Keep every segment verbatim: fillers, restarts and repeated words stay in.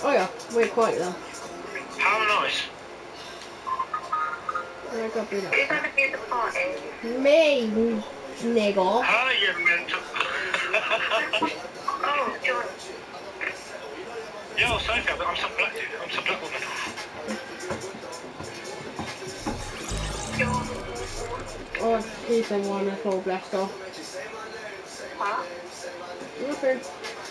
Oh yeah, we're quite though. How nice. Where's that be now? Who's gonna be at the party? Me, nigga. How you mental? Oh, John. Yo, Sophie, I'm some black dude. I'm some black woman. John. Oh, he's the one that's all blessed off. Huh? Nothing.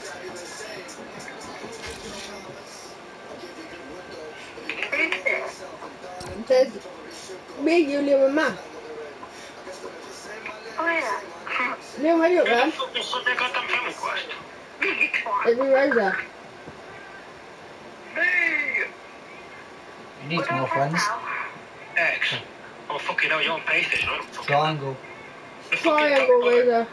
Who's this? There's me, you, Lil, and Matt. Oh yeah. Lil, where you Who at, the man? fuck just sent me a goddamn friend request? You twat. It's me, Rosa. Boo! You need What more the friends. hell? X. Oh, fucking hell, you're on PlayStation. I don't fucking Triangle. The fucking Triangle, top Rosa.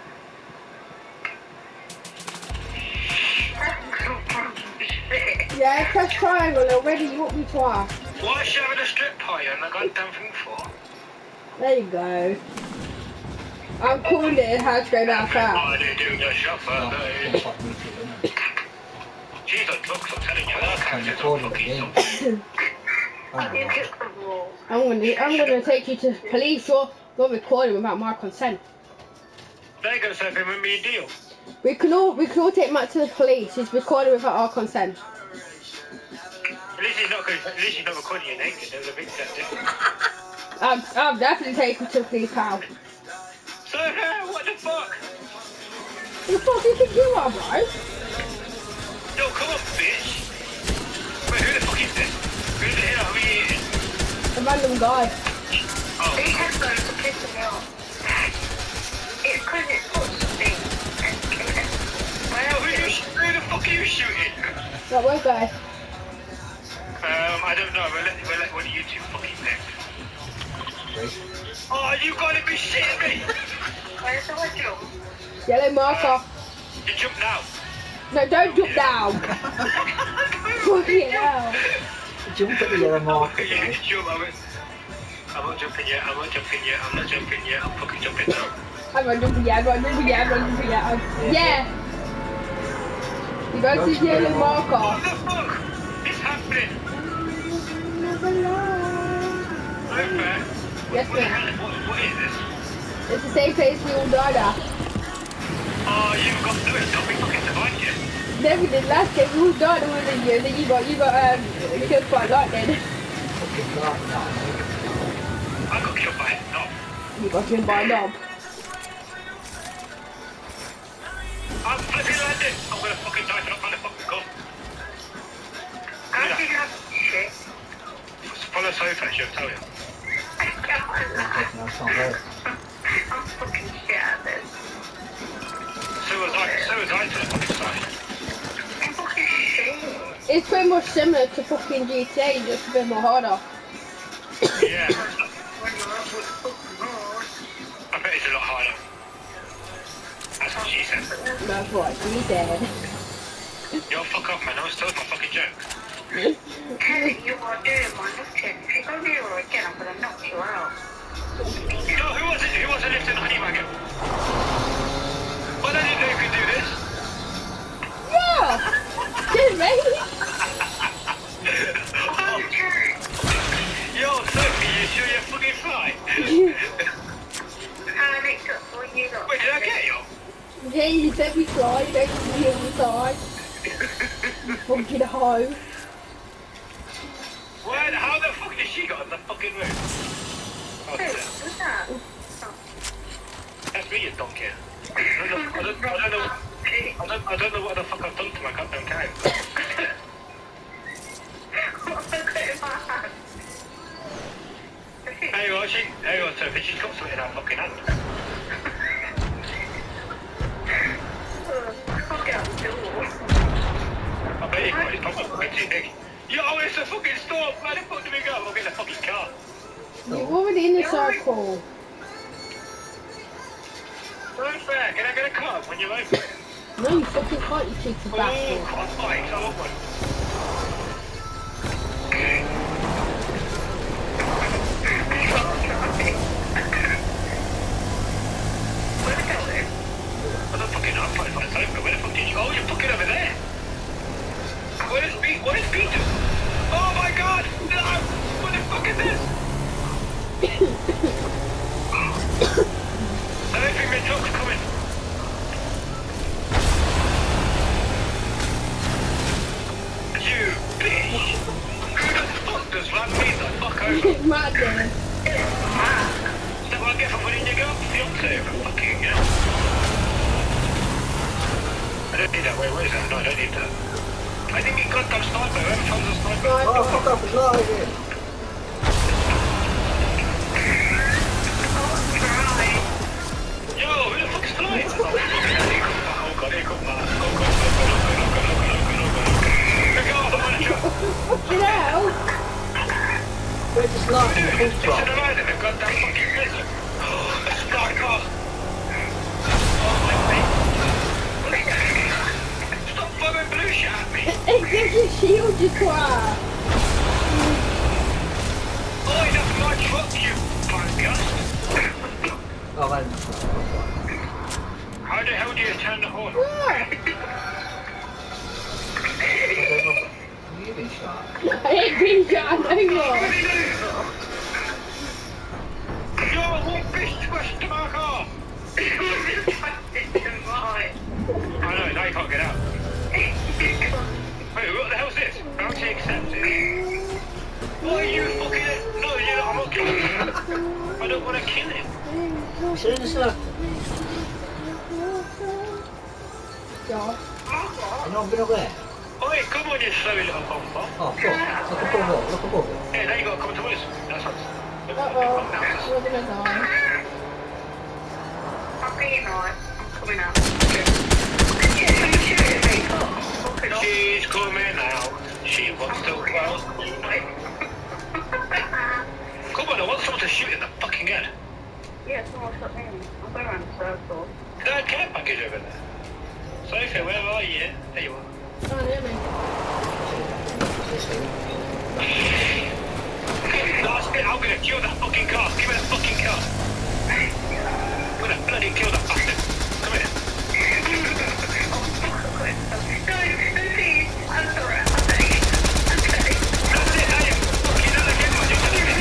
Shit. Yeah, press triangle already, you want me twice. Why is she having a strip party on the goddamn thing for? There you go. I'm calling it how to go down south. Everybody do the shuffle, No, babe. it's like me too, isn't it? Jesus, look, I'm telling you, that I'm character's on recording the fucking game. something. I Oh, did my get the wall. I'm gonna, I'm gonna take you to police. You're, you're recording without my consent. They're gonna say, remember your deal. We can all, we can all take Matt to the police. He's recording without our consent. At least he's not, gonna, at least he's not recording you naked. There's a big step difference. I'm, I'm definitely taking you to the police, pal. So, uh, what the fuck? Who the fuck do you think you are, bro? Yo, come on, bitch. Wait, who the fuck is this? Who's the hell? Who are you eating? A random guy. Oh. These headphones are pissing me off. It's because it's got something. Well, who, you, who the fuck are you shooting? That was guy. Um, I don't know. We'll let, we'll let one of you two fucking pick. Great. Oh, you gotta be shitting me! Where's the window? Yellow marker. You jump now. No, don't jump down. Fucking hell. Jump at the yellow marker, You guys. can jump. I'm, I'm not jumping yet. I'm not jumping yet. I'm not jumping yet. I'm fucking jumping now. I'm not jumping yet. I'm not jumping yet. I'm not jumping yet. I'm, yeah. You go to the yellow What marker. the fuck is happening? No fair. Yes, What the ma'am. hell? What, what is this? It's the same place we all died at. Oh, you've got to do it. Don't be fucking survived yet. Then we did last game. We all died at one of you. Then you got, you got um, killed by lightning. Fucking right now. I got killed by it. No. You got killed by a knob. I'm flipping landing. I'm gonna fucking die for not finding a fucking gun. How do you have shit? Follow Sophie, she'll tell you. I can't. No, it's not there. I'm fucking shit at this. So was I. So was I to the fucking side. I'm fucking shit. It's pretty much similar to fucking G T A, just a bit more harder. Yeah. When you're up with fucking road. I bet it's a lot harder. That's what she said. That's what he said. Yo, fuck off, man. I was told my fucking joke. Kelly, you are doing my nothing. If you go near her again, I'm gonna knock you out. Yo, who was it? Who was it lifting the honey wagon? Well, I didn't know you could do this. Yeah! Did me? Yo, Sophie, you sure you're fucking fly? How many took for you lot? Wait, did I get you? Yeah, you said we tried, you don't see all the time. You fucking hoe. Where, how the fuck did she got on the fucking roof? Oh, Who? yeah. Who's that? That's me, you donkey. I don't know, I don't, I don't know, I don't, I don't know what the fuck I've done to my goddamn cow. What's the good in my hand? Hey, what, she, hey, what, Sophie, she's got something in her fucking hand. I can't get out the door. I bet you can't, it's probably fucking too big. Yo, it's a fucking storm! Where the fuck do we go? We'll get in a fucking car. You're already in the circle. Right fair, can I get a car when you're over? No, you fucking can't, you cheeky Oh, bastard. I'm fine, I want one. Where the hell is it? I don't fucking know, I'm trying to find Sophie. Where the fuck did you... Oh, you're fucking over there! Where's me? save. Fucking hell. I don't need that. Wait, where is that? No, I don't need that. I think he got that sniper. Whoever found the sniper. Oh, fuck off, it's not here. Yo, who the fuck is flying? Oh, God, here come that. Go, go, go, go, go, go, go, go, go, go, go, go. Pick up the manager. Fucking hell! Where's the sniper? Dude, Who's it's from? an around in the goddamn fucking blizzard. Oh, a sniper. Oh, my mate. Stop throwing blue shit at me. It gives you shield, you twat! Oh, that's my truck, you bugger. Oh, man. How the hell do you turn the horn? What? You've been shot. I ain't been shot no more! Yo, what bitch twist to my car? I know, now you can't get out. Wait, what the hell's this? Bounty accepted. Why are you fucking it? No, you I'm not killing him. I don't want to kill him. He's in the circle. Ja. You're not been aware. Oi, come on, you silly little bumper. Oh, fuck. Look above it. Look above it. Hey, now you gotta come to us. That's us. Uh-oh. We're gonna die. Okay, no, I'm coming out. She's coming out. She wants to well. Come on, I want someone to shoot in the fucking head. Yeah, someone shot me. I'm going around the circle. That care package over there. Sophie, where are you? There you are. Oh, near me. Last bit, I'm gonna kill that fucking car. Give me that fucking car. I'm gonna bloody kill that bastard. Come here. That's it, now you fucking know again what you're doing.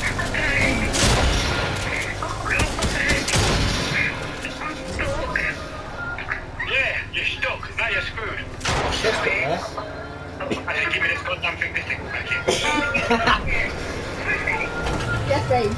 Yeah, you're stuck. Now you're screwed. Shit's got there. I said, give me this goddamn thing, this thing back here. Yes, babe.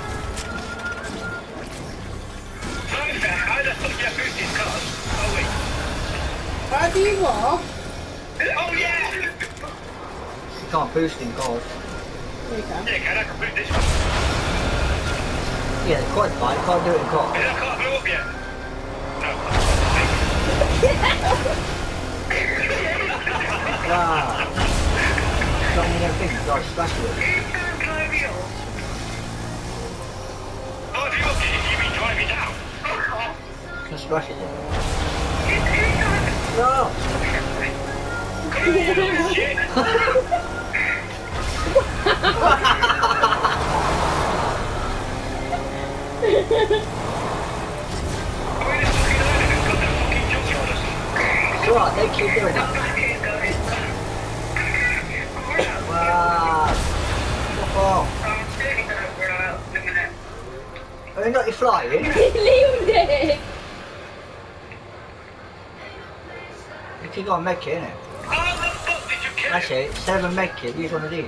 Sophie, how the fuck do you boost these cars? Oh, wait. How do you what? Oh, yeah! You can't boost in gold. There you go. Yeah, can I can boot this one? Yeah, the quad bike can't do it in gold. Is that car blew up yet? No. Wow. So many other things like splash with. Oh, if you're okay, you mean driving down? Just splash it. No! Shit! It's alright, they keep doing that. Wow. Fuck off. Are they not you flying? Leave it! You keep got a med kit, innit? How the fuck did you kill him? Actually, instead of a med kit, use one of these.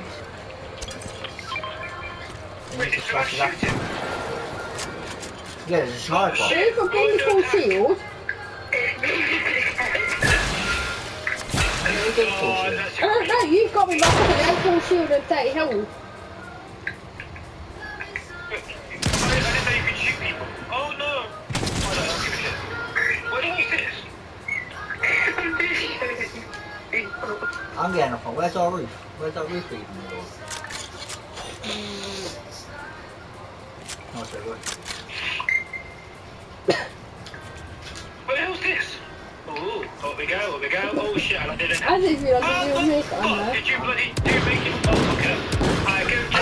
And Wait, you did can you flash it shoot up. him? Yeah, there's a sniper. Have you got wonderful shield? Yeah, you get full Oh, shield. that's Uh, no, you've got me back up at the full shield and thirty health. I didn't know you could shoot people. Oh no! Oh no, I'll give a shit. What is this? I'm getting off on. Where's our roof? Where's that roof even? Oh, so good. What the hell's this? Oh, up we go, up we go. Oh shit, I did it. I didn't realise Ah, that you what were the making on fuck there. did you bloody do make it? Oh, fuck it up. I go to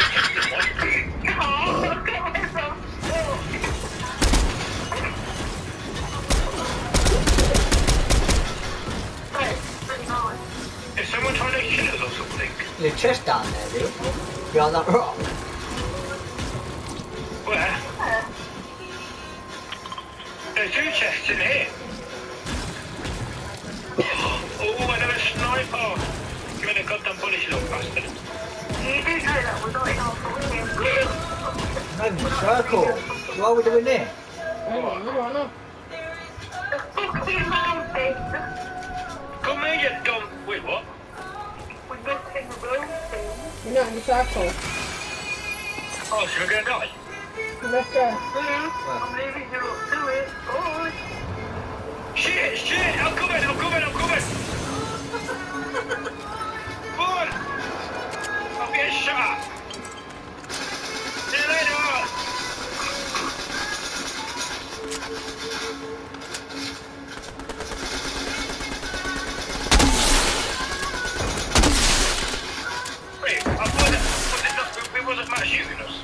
Is someone trying to kill us or something? Your chest down there, dude. Behind that rock. Where? There's two chests in here. Oh, another sniper! Give me the goddamn bullet, you little bastard. You do know that we're not in our full Not even a circle. What are we doing there? don't know, I don't know. The fucking mountain. Come here, you dumb. Wait, what? We're missing the mountain. You're not in the circle. Oh, so we're gonna die? Let's go. I'm leaving you up to it. Bye. Shit, shit, I'm coming, I'm coming, I'm coming. Come on. I'm getting shot. See you later. Wait, I thought that, was it not, we wasn't Matt shooting us.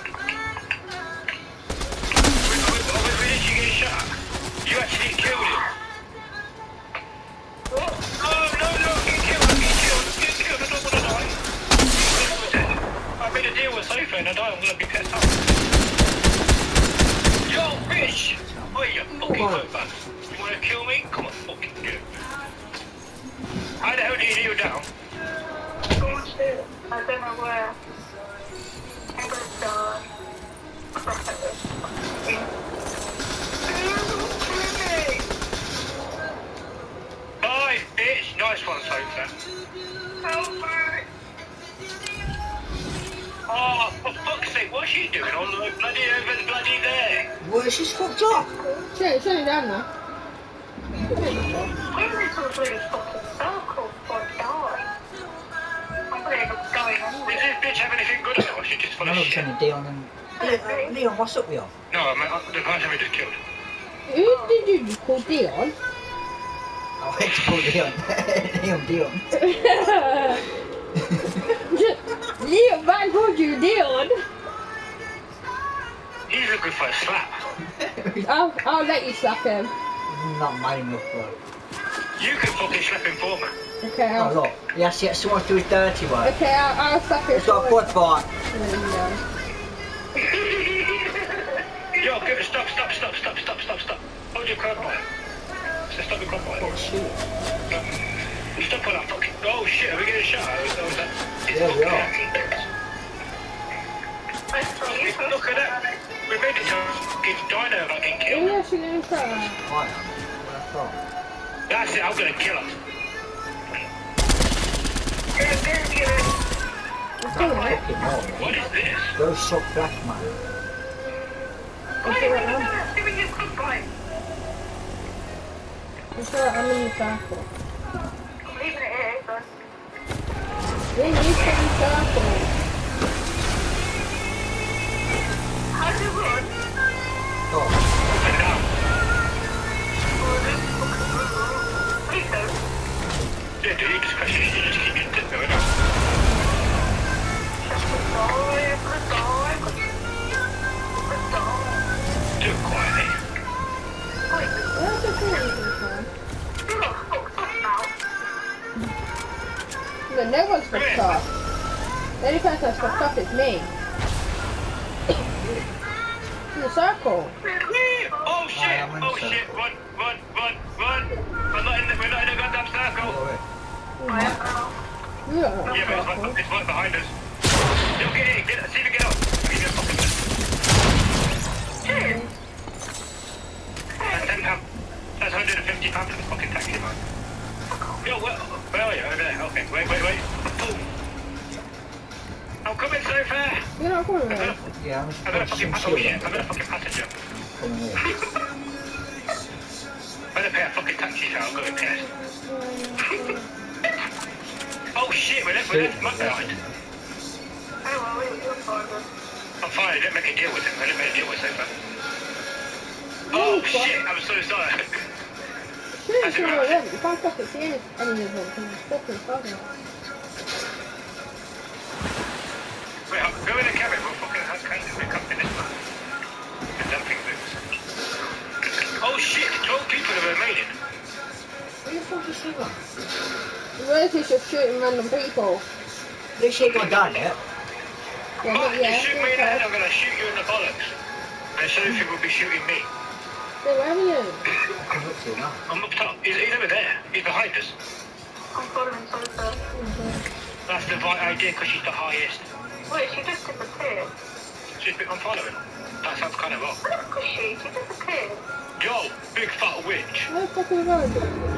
We, we, we, we literally getting shot. You actually killed him. Oh, no, no, get killed, get killed, get killed, I don't want to die. I made a deal with Sofa and I die, I'm going to be pissed off. Yo, bitch! Oh, you fucking Sofa. You want to kill me? Come on, fucking do it. How the hell do you kneel down? Oh shit. I don't know where. I'm gonna die. Bye, bitch! Nice one, Sofa. Help me. Oh, for fuck's sake, what's she doing all the way bloody over the bloody there? Well, she's fucked up. Shut, shut it down now. Where is this really fucking circle for die? I'm really not going on Does with this bitch have anything good at all? She just full No, of I'm shit. turning Dion and... Leon, Leon, what's up with you? No, I mean, the person we just killed. Who did you just call Dion? I went to call Leon. Leon, Dion. Leon, man called you Dion. He's looking for a slap. I'll, I'll let you slap him. Not mine enough, bro. You can fucking slap him for me. Okay, Oh, I'll, look. He has to get someone to do his dirty work. okay, I'll, I'll slap him. He's got a foot fight. Yo, go, stop, stop, stop, stop, stop, stop, stop. Hold your crab bite. So stop your crab bite. Oh, shit. Stop on that fucking... Oh shit, are we getting shot? Or is that... It's Yeah, we fucking are. empty. Look at that. We made it to a fucking dino if I can kill. Yeah, she's gonna try. I am. What I thought. That's it, I'm gonna kill her. Let's do it. Fucking hell. What is this? Go suck black, man. Let's do it now. Give me your good boy. It's alright, I'm in the circle. I'm leaving it here, but Yeah, you stay in the circle. how do you run? Oh, And now. Please don't. Yeah, dude, you just press your shit, you just keep your tip going up. Just a die, a die, a die. Do it quietly. Wait, That's okay, you can try. you're not fucked up now. No, no one's fucked up. The only person that's fucked up is me. In the circle. Oh shit! I'm in Oh the shit! circle. Run! Run! Run! Run! We're not in the, we're not in the goddamn circle! go away. You don't know Yeah, but it's circle. right, it's right behind us. Yo, get in! Get, see if you get up! Give me a fucking That's ten pounds. That's one hundred fifty pounds for the fucking taxi, man. Yo, where, where are you? Over there. Okay, wait, wait, wait. Boom! I'm coming so far! You're not coming I'm with gonna, me. Yeah, I'm I'm gonna fucking, some oh shit, shield I'm gonna fucking passenger. coming here. I'm gonna pay a fucking taxi fare, I'm going pissed. Oh shit, we're left, we're left Matt behind. Oh, well, you're fine then. I'm fine, I didn't make a deal with him, I didn't make a deal with Sofa. Oh shit, I'm so sorry. Shouldn't see where it went. You can't fucking see any, any of them because it's fucking fucking. Wait, I'll go in the cabin, we'll fucking have crazy when it comes in this man. The dumping boots. Oh shit, twelve people are remaining. What the fuck is that? Where's he just shooting random people? This shit got done yet? Yeah, Mark, not you yet. shoot me in the head, Okay. I'm gonna shoot you in the bollocks. And Sophie will be shooting me. So where are you? Come up to you now. I'm up top, he's, he's over there, he's behind us. I'm following Sofa. That's the right idea because she's the highest. Wait, she just disappeared. She's been, I'm following. That sounds kind of wrong. Because she She disappeared. Yo, big fat witch. Where the fuck are we going?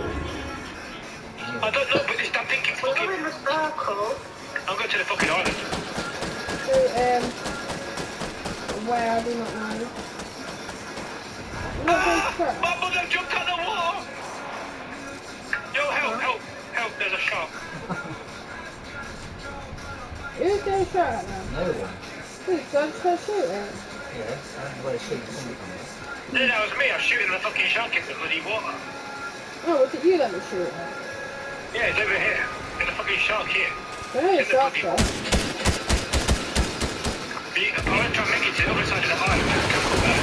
I don't know, but this damn thing keeps We're fucking... in the circle. I'm going to the fucking island. So, um, where I do not know. I'm not going to Ah! try. My mother jumped out the water! Yo, help, help, help, there's a shark. Who's going to try it now? No one. Who's going to shoot it? Yes, I don't know where to shoot somebody from there. Yeah, that was me, I was shooting the fucking shark in the bloody water. Oh, was it you that was shooting? Yeah, it's over here. There's a fucking shark here. There is a shark bloody- there. The- I want to try and make it to the other side of the island. Just come back.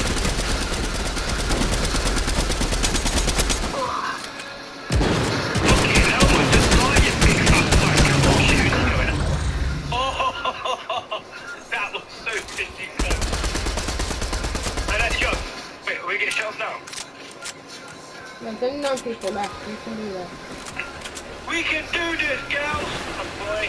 Fucking hell, man, just die, you big fat fuck. Oh, shit, who's that going on? Oh, that was so fishy close. Hey, let's go. Wait, are we getting shot up now? There's only nine people left. You can do that. We can do this, gals! Oh, boy.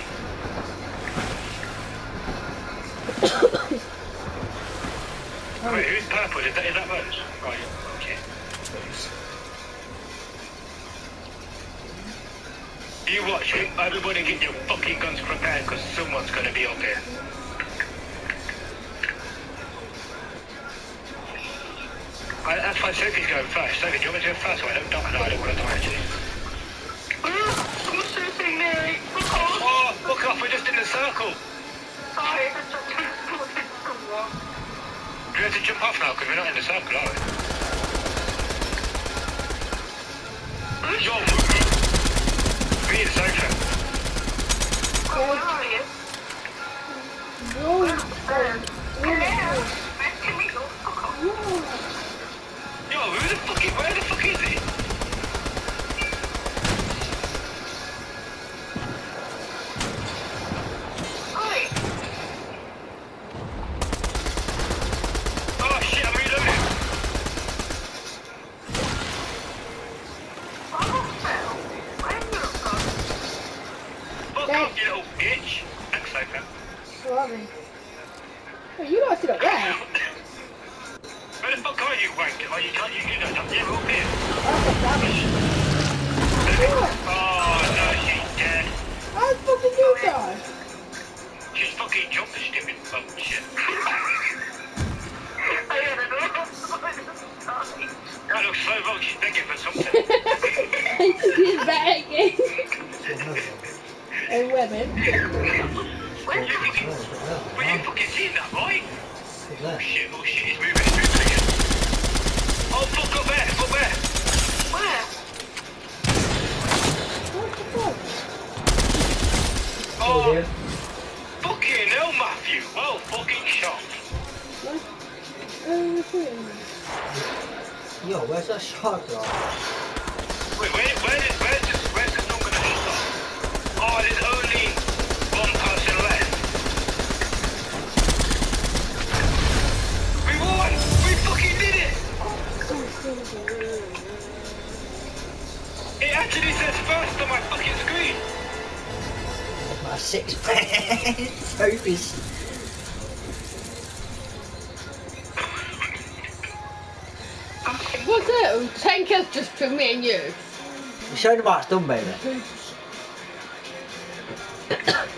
Wait, who's purple? Is that, is that Rose? Right, okay. You watch it. Everybody get your fucking guns prepared because someone's gonna be up here. I, that's why Sophie's going first. Sophie, do you want me to go first? So I don't die. No, I don't want to die actually. I'm shooting me. Oh, look off, we're just in the circle. Sorry, I just transported someone. Do we have to jump off now because we're not in the circle, are we? Yo, be in Sophie. Oh, where are you? Roll. Um, hello? Can we go? Yo, who the fuck is, where the fuck is he? Hi. Oh shit, I'm reloading. Oh, well. Where are you from? Fuck Hey. off, you little bitch. Thanks, Sophie. Sorry. Oh, you lot sit up there. Where the fuck are you, wank? Oh, you can't, you do that. Yeah, we're up here. That's a damage. Oh, no, she's dead. How the fuck did you die? She's fucking jumped the stupid fuck shit. I don't know. Sorry. That looks so wrong, she's begging for something. She's begging. And women. Where's You fucking, well, you fucking seen that, right? Who's there? Oh shit, oh shit, it's moving, it's moving again. Oh fuck, up there, up there. Where? What the fuck? Oh, Oh, dear. fucking hell, Matthew. Well fucking shot. What? Oh, we're shooting. Yo, where's that shark gone? Wait, where, where is, where's this, where's this not gonna stop? Oh, there's only one person left. We won! We fucking did it! It actually says first on my fucking screen. My six pence. Sophie's. What's it? ten kills just for me and you. You showed him how it's done, baby.